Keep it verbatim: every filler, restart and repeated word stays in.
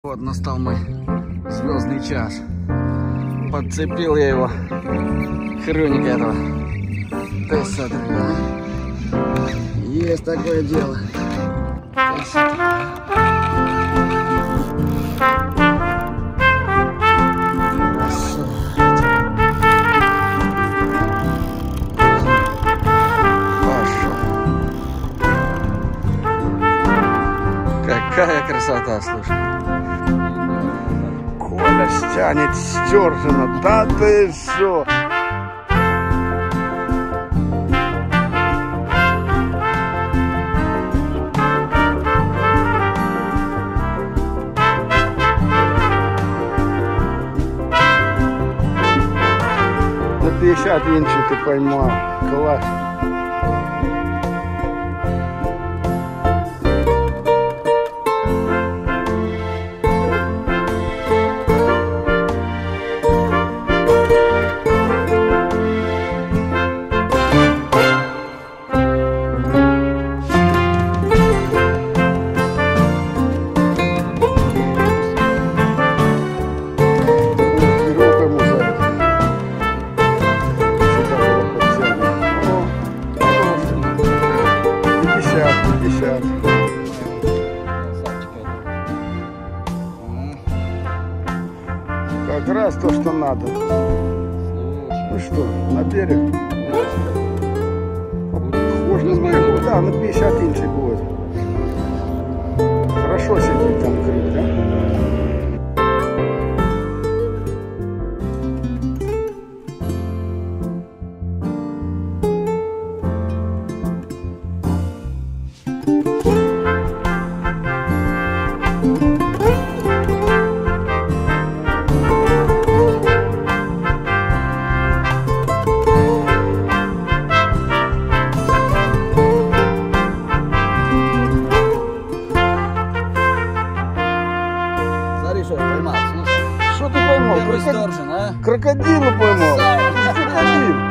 Вот настал мой звездный час. Подцепил я его, хрюника этого. То есть, смотри, есть такое дело. Какая красота, слушай. Коля стянет стержена, да ты шо? На пятьдесят инчей ты поймал, класс. Как раз то, что надо. Ну что, на берег? Можно на берегу, да, на пятьдесят инчей будет. Хорошо сидит там крик, да? Что поймал? Что ты поймал? Крокодил, а? Крокодила поймал. Крокодил.